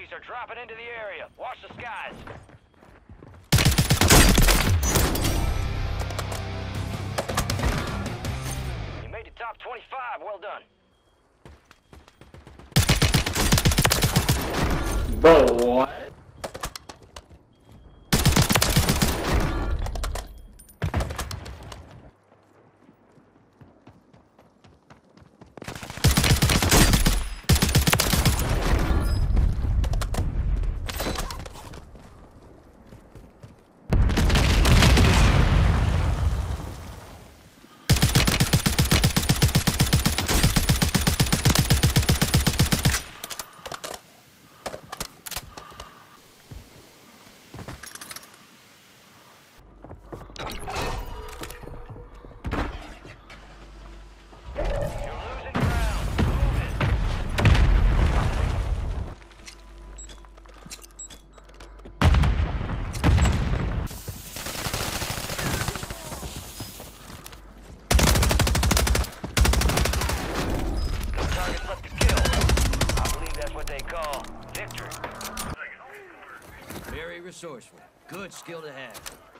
Enemies are dropping into the area. Watch the skies. You made the top 25. Well done. Bro, what? Very resourceful. Good skill to have.